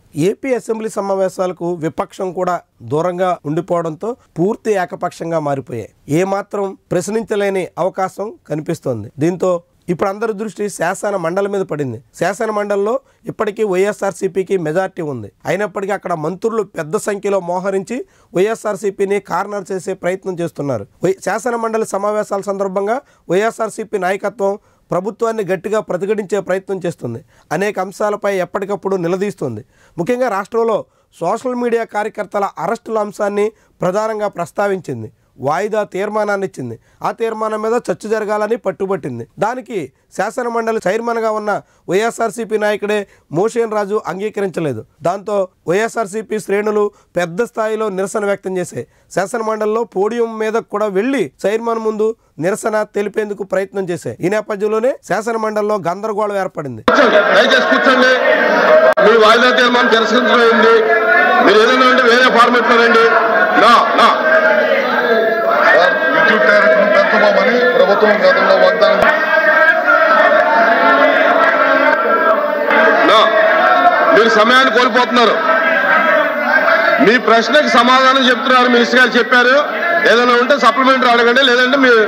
AP assembly సమావేశాలకు విపక్షం కూడా దూరంగా ఉండిపోవడంతో పూర్తి ఏకపక్షంగా మారిపోయాయి. ఏమాత్రం ప్రశ్నించలేని అవకాశం కనిపిస్తోంది. దీంతో ఇప్పుడు అందరి దృష్టి శాసన మండలి మీద పడింది. శాసన మండలిలో ఇప్పటికీ వైఎస్ఆర్సీపీకి మెజార్టీ ఉంది. అయినప్పటికీ అక్కడ మంత్రులు పెద్ద సంఖ్యలో మోహరించి వైఎస్ఆర్సీపీని కార్నర్ చేసే ప్రయత్నం చేస్తున్నారు. శాసన మండలి సమావేశాల సందర్భంగా వైఎస్ఆర్సీపీ నాయకత్వం ప్రభుత్వాన్ని గట్టిగా ప్రతిఘటించే ప్రయత్నం చేస్తుంది. అనేక అంశాలపై ఎప్పటికప్పుడు నిలదీస్తుంది. ముఖ్యంగా రాష్ట్రంలో సోషల్ మీడియా కార్యకర్తల అరెస్టుల అంశాన్ని ప్రధానంగా ప్రస్తావించింది. వాయిదా తీర్మానాన్ని ఇచ్చింది. ఆ తీర్మానం మీద చర్చ జరగాలని పట్టుబట్టింది. దానికి శాసన మండలి చైర్మన్గా ఉన్న వైఎస్ఆర్సీపీ నాయకుడే మోషేన్ రాజు అంగీకరించలేదు. దాంతో వైఎస్ఆర్సీపీ శ్రేణులు పెద్ద స్థాయిలో నిరసన వ్యక్తం చేశాయి. శాసన మండలిలో పోడియం మీద కూడా వెళ్లి చైర్మన్ ముందు నిరసన తెలిపేందుకు ప్రయత్నం చేశాయి. ఈ నేపథ్యంలోనే శాసన మండలిలో గందరగోళం ఏర్పడింది. ప్రభుత్వం గతంలో వాగ్దానం మీరు సమయాన్ని కోల్పోతున్నారు. మీ ప్రశ్నకి సమాధానం చెప్తున్నారు. మినిస్టర్ గారు చెప్పారు. ఏదైనా ఉంటే సప్లిమెంటరీ అడగండి, లేదంటే మీరు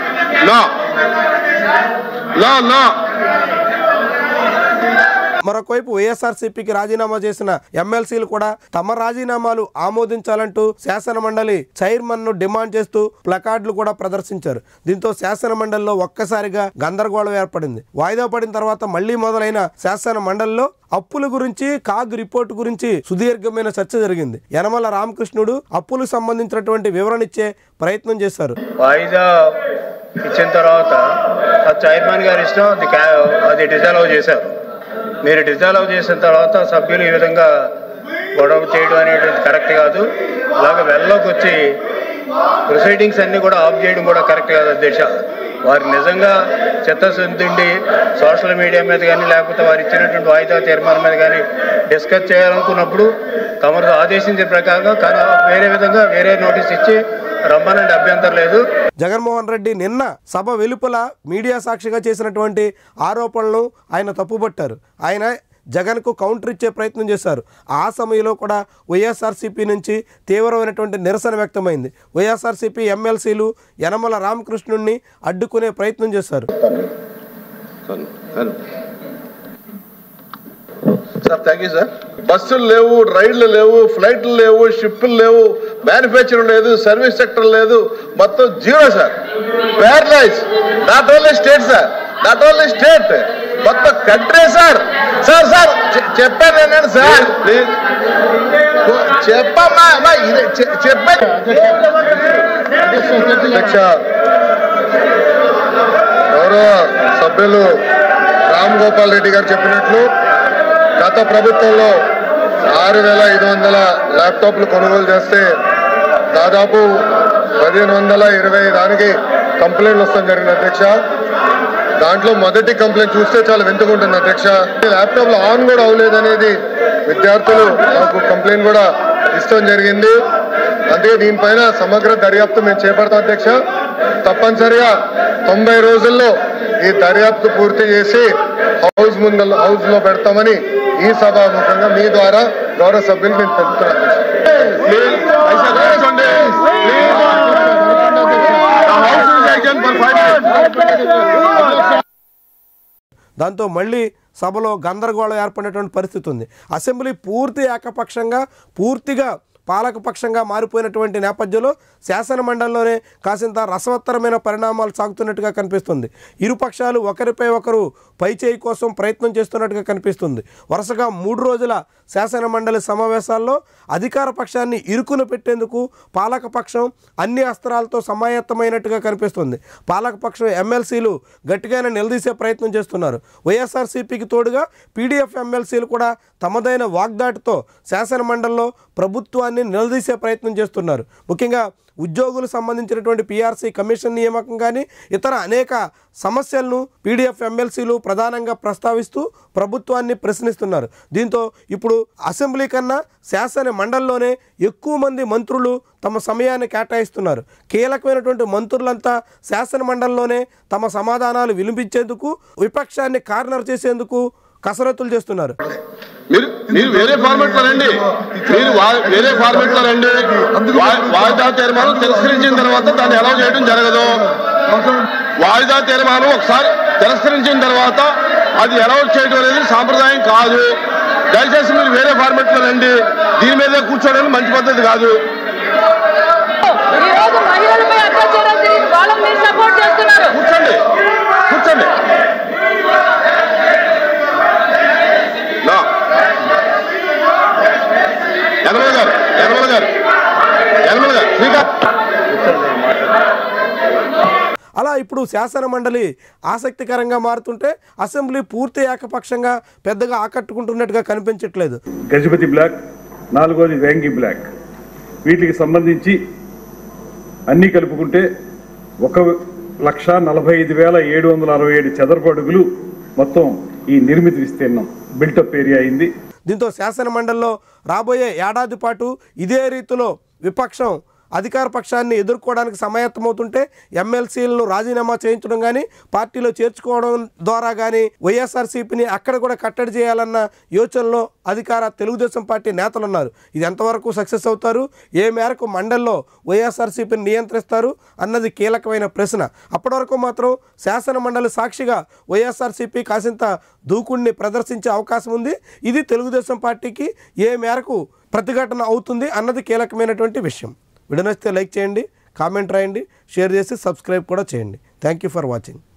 మరొకవైపు వైఎస్ఆర్సీపీకి రాజీనామా చేసిన ఎమ్మెల్సీలు కూడా తమ రాజీనామాలు ఆమోదించాలంటూ శాసన మండలి చైర్మన్ ను డిమాండ్ చేస్తూ ప్లకార్డులు కూడా ప్రదర్శించారు. దీంతో శాసన మండలిలో ఒక్కసారిగా గందరగోళం ఏర్పడింది. వాయిదా పడిన తర్వాత మళ్లీ మొదలైన శాసన మండలిలో అప్పుల గురించి కాగ్ రిపోర్టు గురించి సుదీర్ఘమైన చర్చ జరిగింది. యనమల రామకృష్ణుడు అప్పులకు సంబంధించినటువంటి వివరణ ఇచ్చే ప్రయత్నం చేశారు. వాయిదా ఇచ్చిన తర్వాత చైర్మన్ గారు ఇష్టం అది డిజాల్వ్ చేశారు. మీరు డిజాల్వ్ చేసిన తర్వాత సభ్యులు ఈ విధంగా గొడవ చేయడం అనేది కరెక్ట్ కాదు. అలాగే వెళ్ళలోకి వచ్చి ప్రొసీడింగ్స్ అన్నీ కూడా ఆఫ్ చేయడం కూడా కరెక్ట్ కాదు అధ్యక్ష. వారు నిజంగా చిత్తశుద్ధి సోషల్ మీడియా మీద కానీ లేకపోతే వారు ఇచ్చినటువంటి వాయిదా తీర్మానం మీద కానీ డిస్కస్ చేయాలనుకున్నప్పుడు తమరు ఆదేశించిన ప్రకారంగా వేరే విధంగా వేరే నోటీస్ ఇచ్చి రమ్మనండి, అభ్యంతరం లేదు. జగన్మోహన్ రెడ్డి నిన్న సభ వెలుపల మీడియా సాక్షిగా చేసినటువంటి ఆరోపణలు ఆయన తప్పుపట్టారు. ఆయన జగన్కు కౌంటర్ ఇచ్చే ప్రయత్నం చేశారు. ఆ సమయంలో కూడా వైఎస్ఆర్సీపీ నుంచి తీవ్రమైనటువంటి నిరసన వ్యక్తమైంది. వైఎస్ఆర్సీపీ ఎమ్మెల్సీలు యనమల రామకృష్ణుడిని అడ్డుకునే ప్రయత్నం చేశారు. Sir thank you sir. బస్సులు లేవు, రైళ్లు లేవు, ఫ్లైట్లు లేవు, షిప్పులు లేవు, మ్యానుఫ్యాక్చరింగ్ లేదు, సర్వీస్ సెక్టర్ లేదు, మొత్తం zero sir. Paralyse. Not only state sir, not only state, మొత్తం కంట్రీ సార్. సార్ సార్ చెప్పాను నేను సార్, చెప్పమ్మా చెప్పాను. గౌరవ సభ్యులు రామ్ గోపాల్ రెడ్డి గారు చెప్పినట్లు గత ప్రభుత్వంలో 6,500 ల్యాప్టాప్లు కొనుగోలు చేస్తే దాదాపు 1,120 దానికి కంప్లైంట్లు వస్తాం జరిగింది అధ్యక్ష. దాంట్లో మొదటి కంప్లైంట్ చూస్తే చాలా వింతకుంటుంది అధ్యక్ష. ల్యాప్టాప్లు ఆన్ కూడా అవ్వలేదనేది విద్యార్థులు మాకు కంప్లైంట్ కూడా ఇష్టం జరిగింది. అందుకే దీనిపైన సమగ్ర దర్యాప్తు మేము చేపడతాం అధ్యక్ష. తప్పనిసరిగా 90 రోజుల్లో ఈ దర్యాప్తు పూర్తి చేసి హౌస్ లో పెడతామని ఈ సభాముఖంగా మీ ద్వారా గౌరవ సభ్యులు నేను తెలుపుతున్నాను. దాంతో మళ్ళీ సభలో గందరగోళం ఏర్పడినటువంటి పరిస్థితి ఉంది. అసెంబ్లీ పూర్తి ఏకపక్షంగా పూర్తిగా పాలకపక్షంగా మారిపోయినటువంటి నేపథ్యంలో శాసన మండలిలోనే కాసింత రసవత్తరమైన పరిణామాలు సాగుతున్నట్టుగా కనిపిస్తుంది. ఇరుపక్షాలు ఒకరిపై ఒకరు పైచేయి కోసం ప్రయత్నం చేస్తున్నట్టుగా కనిపిస్తుంది. వరుసగా 3 రోజుల శాసన మండలి సమావేశాల్లో అధికార పక్షాన్ని ఇరుకున పెట్టేందుకు పాలకపక్షం అన్ని అస్త్రాలతో సమాయత్తమైనట్టుగా కనిపిస్తుంది. పాలకపక్షం ఎమ్మెల్సీలు గట్టిగానే నిలదీసే ప్రయత్నం చేస్తున్నారు. వైఎస్ఆర్సీపీకి తోడుగా పీడీఎఫ్ ఎమ్మెల్సీలు కూడా తమదైన వాగ్దాటితో శాసన మండలిలో ప్రభుత్వాన్ని నిలదీసే ప్రయత్నం చేస్తున్నారు. ముఖ్యంగా ఉద్యోగులకు సంబంధించినటువంటి పీఆర్సీ కమిషన్ నియామకం కానీ ఇతర అనేక సమస్యలను పీడీఎఫ్ ఎమ్మెల్సీలు ప్రధానంగా ప్రస్తావిస్తూ ప్రభుత్వాన్ని ప్రశ్నిస్తున్నారు. దీంతో ఇప్పుడు అసెంబ్లీ కన్నా శాసన మండలిలోనే ఎక్కువ మంది మంత్రులు తమ సమయాన్ని కేటాయిస్తున్నారు. కీలకమైనటువంటి మంత్రులంతా శాసన మండలిలోనే తమ సమాధానాలు వినిపించేందుకు, విపక్షాన్ని కార్నర్ చేసేందుకు కసరత్తులు చేస్తున్నారు. మీరు వేరే ఫార్మెట్ లో రండి, వేరే ఫార్మెట్ లో రండి. వాయిదా తీర్మానం తిరస్కరించిన తర్వాత దాన్ని అలౌ చేయడం జరగదు. వాయిదా తీర్మానం ఒకసారి తిరస్కరించిన తర్వాత అది అలౌ చేయడం అనేది సాంప్రదాయం కాదు. దయచేసి మీరు వేరే ఫార్మెట్ లో రండి. దీని మీదే కూర్చోవడం మంచి పద్ధతి కాదు. కూర్చోండి కూర్చోండి. అలా ఇప్పుడు శాసన మండలి ఆసక్తికరంగా మారుతుంటే అసెంబ్లీ పూర్తి ఏకపక్షంగా పెద్దగా ఆకట్టుకుంటున్నట్టుగా కనిపించట్లేదు. గజపతి బ్లాక్, నాలుగోది వేంగి బ్లాక్, వీటికి సంబంధించి అన్నీ కలుపుకుంటే 1,45,767 చదరపు అడుగులు మొత్తం ఈ నిర్మిత విస్తీర్ణం బిల్టప్ ఏరియా అయింది. దీంతో శాసన మండలిలో రాబోయే ఏడాది పాటు ఇదే రీతిలో విపక్షం అధికార పక్షాన్ని ఎదుర్కోవడానికి సమాయత్తమవుతుంటే ఎమ్మెల్సీలను రాజీనామా చేయించడం కానీ పార్టీలో చేర్చుకోవడం ద్వారా కానీ వైఎస్ఆర్సీపీని అక్కడ కూడా కట్టడి చేయాలన్న యోచనలో అధికార తెలుగుదేశం పార్టీ నేతలు ఉన్నారు. ఇది ఎంతవరకు సక్సెస్ అవుతారు, ఏ మేరకు మండలిలో వైఎస్ఆర్సీపీని నియంత్రిస్తారు అన్నది కీలకమైన ప్రశ్న. అప్పటి వరకు మాత్రం శాసన మండలి సాక్షిగా వైఎస్ఆర్సీపీ కాసింత దూకుడిని ప్రదర్శించే అవకాశం ఉంది. ఇది తెలుగుదేశం పార్టీకి ఏ మేరకు ప్రతిఘటన అవుతుంది అన్నది కీలకమైనటువంటి విషయం. వీడియో నచ్చితే లైక్ చేయండి, కామెంట్ రాయండి, షేర్ చేసి సబ్స్క్రైబ్ కూడా చేయండి. Thank you for watching.